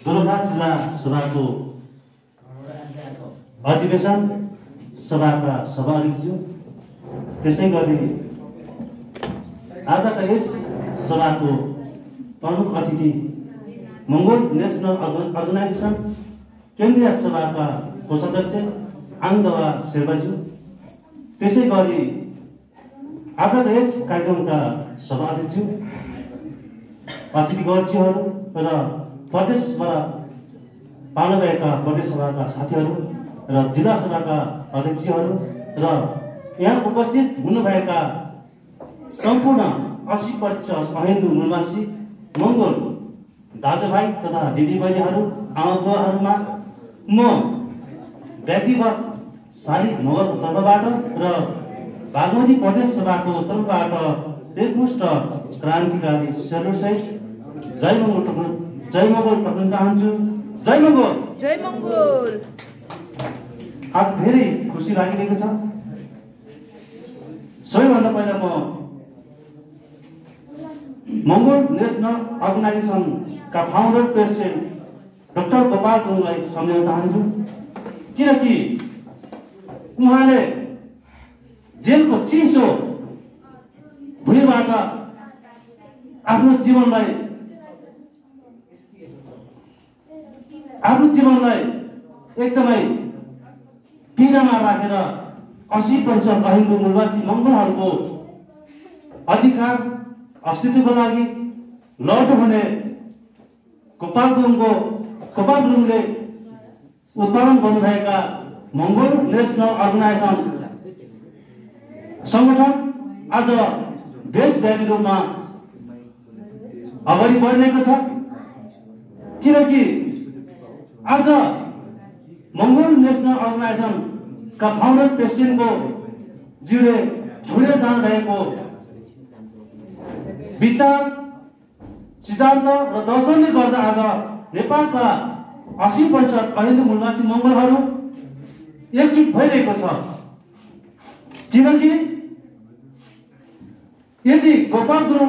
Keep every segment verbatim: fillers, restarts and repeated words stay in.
दोलखा जिल्ला सभाको अधिवेशन सभाका सभाध्यक्ष, त्यसै गरी आजका यस सभाको प्रमुख अतिथि मङ्गोल नेसनल अर्गनाइजेसन केन्द्रीय सभाका कोषाध्यक्ष आङदवा शेर्पाज्यू, त्यसै गरी आजका यस कार्यक्रमका सभाध्यक्ष, अतिथिगणज्यूहरू र प्रदेशबाट पाल्न गएका प्रदेश सभाका साथीहरू र जिल्ला सभाका अध्यक्षहरू र यहाँ उपस्थित हुनुभएका सम्पूर्ण अस्सी प्रतिशत अहिन्दू मूलवासी मङ्गोल दाजुभाइ तथा दिदीबहिनीहरू, आमा बुवाहरूमा म व्यक्तिगत शालिग मगरको तर्फबाट र बागमती प्रदेश सभाको तर्फबाट एकमुष्ट क्रान्तिकारी सेल्युटसहित जय मङ्गोल जय मङ्गोल पठाउन चाहन्छु। जय मङ्गोल, जय मङ्गोल। आज धेरै खुसी लागिरहेको छ। सबैभन्दा पहिला म मङ्गोल नेसनल अर्गनाइजेसनका फाउन्डर प्रेसिडेन्ट डाक्टर गोपाल गुरुङलाई सम्झाउन चाहन्छु, किनकि उहाँले जेलको चिसो भुइँबाट आफ्नो जीवनलाई आफ्नो जीवनलाई एकदमै पीडामा राखेर अस्सी प्रतिशत अहिन्दू मूलवासी मङ्गोलहरूको अधिकार अस्तित्वको लागि लड्नु हुने गोपाल गुरुङको गोपाल गुरुङले उत्पादन गर्नुभएका मङ्गोल नेसनल अर्गनाइजेसन सङ्गठन आज देशव्यापी रूपमा अगाडि बढिरहेको छ, किनकि आज मङ्गोल नेसनल अर्गनाइजेसनका फाउन्डर प्रेसिडेन्टको ज्यूले छोडेर जानुभएको विचार, सिद्धान्त र दर्शनले गर्दा आज नेपालका अस्सी प्रतिशत अहिन्दू मूलवासी मङ्गोलहरू एकजुट भइरहेको छ। किनकि यदि गोपाल गुरुङ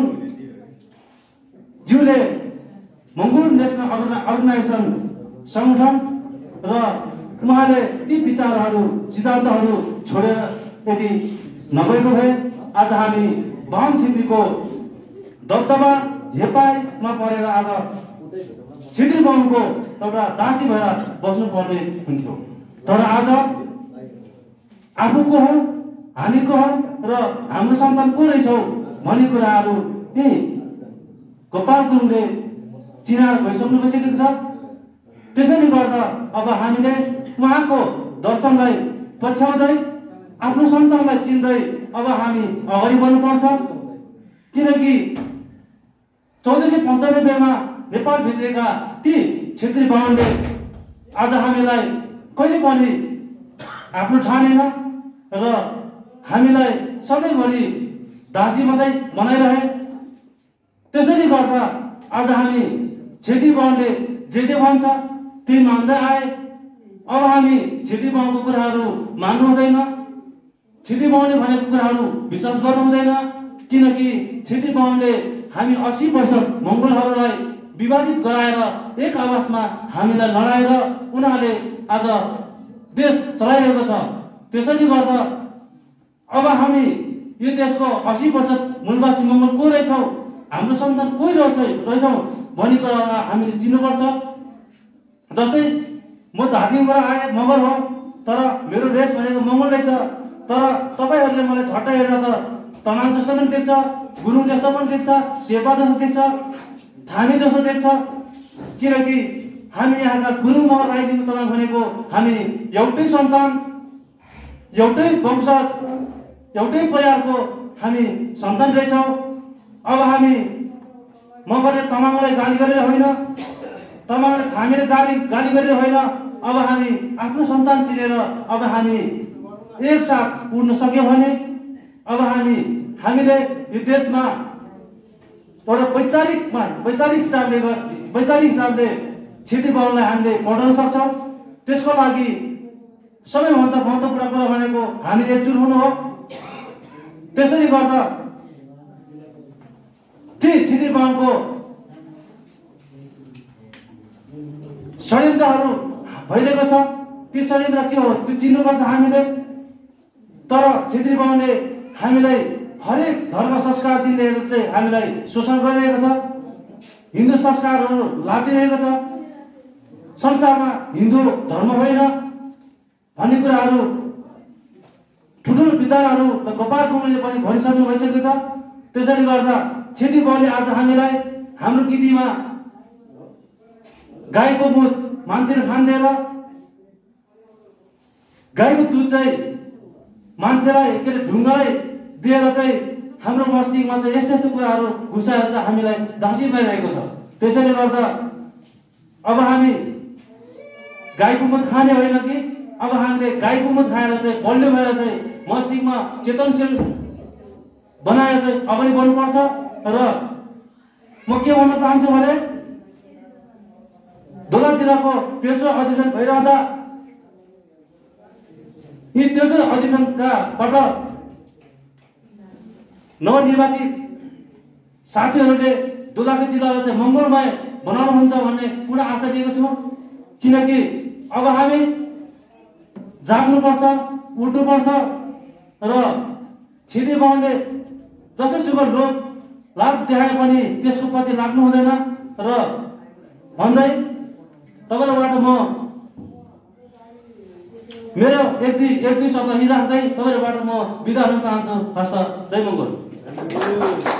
ज्यूले मङ्गोल नेसनल अर्गनाइजेसन सङ्गठन र उहाँले ती विचारहरू सिद्धान्तहरू छोडेर यदि नगएको भए आज हामी बाहुन छेत्रीको दबदबा हेपाइमा परेर आज छेत्री बाहुनको एउटा दासी भएर बस्नुपर्ने हुन्थ्यो। तर आज आफू को हौ, हामी को हौ र हाम्रो सन्तान को रहेछौ भन्ने कुराहरू यही गोपाल गुरुङले चिनाएर गइसक्नु भइसकेको छ। त्यसैले गर्दा अब हामीले उहाँको दर्शनलाई पछ्याउँदै आफ्नो सन्तानलाई चिन्दै अब हामी अगाडि बढ्नुपर्छ, किनकि चौध सय पन्चानब्बेमा नेपाल भित्रेका ती क्षेत्री बाहुनले आज हामीलाई कहिले पनि आफ्नो ठानेन र हामीलाई सधैँभरि दासी मात्रै बनाइरहे। त्यसैले गर्दा आज हामी छेत्री बाहुनले जे जे भन्छ त्यही मान्दै आए। अब हामी छेत्री बाहुनको कुराहरू मान्नु हुँदैन, छेत्री बाहुनले भनेको कुराहरू विश्वास गर्नु हुँदैन, किनकि छेत्री बाहुनले हामी अस्सी प्रतिशत मङ्गोलहरूलाई विभाजित गराएर एक आवाजमा हामीलाई लडाएर उनीहरूले आज देश चलाइरहेको छ। त्यसैले गर्दा अब हामी यो देशको अस्सी प्रतिशत मूलवासी मङ्गोल को रहेछौँ, हाम्रो सन्तान कोही रहेछ रहेछौँ भन्ने कुरा हामीले चिन्नुपर्छ। जस्तै म धादिङबाट आएँ, मगर हो, तर मेरो रेस भनेको मङ्गोल रहेछ। तर तपाईँहरूले मलाई झट्ट हेर्दा त तमाङ जस्तो पनि देख्छ, गुरुङ जस्तो पनि देख्छ, शेर्पा जस्तो देख्छ, थामी जस्तो देख्छ, किनकि हामी यहाँका गुरुङ मगर राईलिङ तमाङ भनेको हामी एउटै सन्तान, एउटै वंशज, एउटै परिवारको हामी सन्तान रहेछौँ। अब हामी मगरले तमाङलाई गाली गरेर होइन, तमाङले थामीले गाली गाली गरेर होइन, अब हामी आफ्नो सन्तान चिनेर अब हामी एकसाथ उड्न सक्यौँ भने अब हामी हामीले यो देशमा एउटा वैचारिकमा वैचारिक हिसाबले वैचारिक हिसाबले छेत्री बाहुनलाई हामीले बढाउन सक्छौँ। त्यसको लागि सबैभन्दा महत्त्वपूर्ण कुरा भनेको हामी एकजुट हुनु हो। त्यसैले गर्दा ती छेत्री बाहुनको षड्यन्त्रहरू भइरहेको छ। ती षड्यन्त्र के हो त्यो चिन्नुपर्छ हामीले। तर छेत्री बाहुनले हामीलाई हरेक धर्म संस्कार दिँदै चाहिँ हामीलाई शोषण गरिरहेको छ, हिन्दू संस्कारहरू लादिरहेको छ। संसारमा हिन्दू धर्म होइन भन्ने कुराहरू ठुल्ठुलो विद्वानहरू गोपाल गुरुङले पनि भनिसक्नु भइसकेको छ। त्यसैले गर्दा छेत्री बाहुनले आज हामीलाई हाम्रो गीतीमा गाईको मुख मान्छेले खाँदैन, गाईको दुध चाहिँ मान्छेलाई के अरे ढुङ्गालाई दिएर चाहिँ हाम्रो मस्तिष्कमा चाहिँ यस्तो यस्तो कुराहरू घुसाएर चाहिँ हामीलाई दासी पाइरहेको छ। त्यसैले गर्दा अब हामी गाईको मुख खाने होइन कि अब हामीले गाईको मुख खाएर चाहिँ बलियो भएर चाहिँ मस्तिष्कमा चेतनशील बनाएर चाहिँ अगाडि बढ्नुपर्छ। र म के भन्न चाहन्छु भने दोला जिल्लाको तेस्रो अधिवेशन भइरहँदा यी तेस्रो अधिवेशनकाबाट नवनिर्वाचित साथीहरूले दोलखा जिल्लालाई चाहिँ मङ्गलमय बनाउनुहुन्छ भन्ने पूर्ण आशा लिएको छु। किनकि अब हामी जाग्नुपर्छ, उठ्नुपर्छ र छेत्री बाहुनले जस्तो सुकै लोभ लाज देखाए पनि त्यसको पछि लाग्नु हुँदैन र भन्दै तपाईँबाट म मेरो एक दुई एक दुई शब्द यही राख्दै तपाईँबाट म बिदा हुन चाहन्छु। हस्त जय मङ्गल।